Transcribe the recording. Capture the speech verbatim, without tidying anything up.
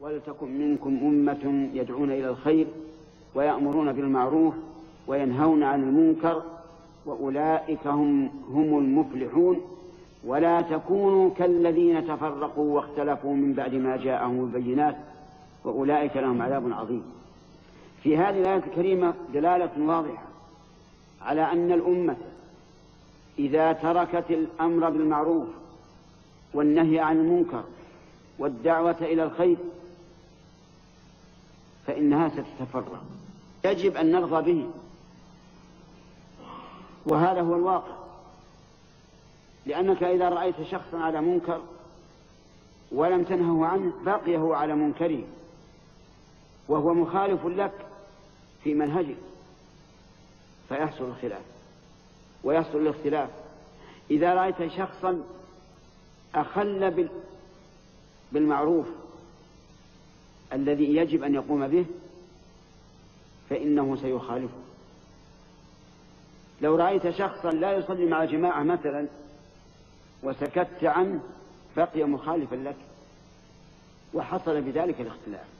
ولتكن منكم أمة يدعون إلى الخير ويأمرون بالمعروف وينهون عن المنكر وأولئك هم, هم المفلحون ولا تكونوا كالذين تفرقوا واختلفوا من بعد ما جاءهم البينات وأولئك لهم عذاب عظيم. في هذه الآية الكريمة دلالة واضحة على أن الأمة إذا تركت الأمر بالمعروف والنهي عن المنكر والدعوة إلى الخير فإنها ستتفرق، يجب أن نرضى به، وهذا هو الواقع. لأنك إذا رأيت شخصا على منكر ولم تنهه عنه بقي هو على منكره وهو مخالف لك في منهجك، فيحصل الخلاف ويحصل الاختلاف. إذا رأيت شخصا أخل بالمعروف الذي يجب أن يقوم به فإنه سيخالفه. لو رأيت شخصا لا يصلي مع جماعة مثلا وسكت عنه بقي مخالفا لك وحصل بذلك الاختلاف.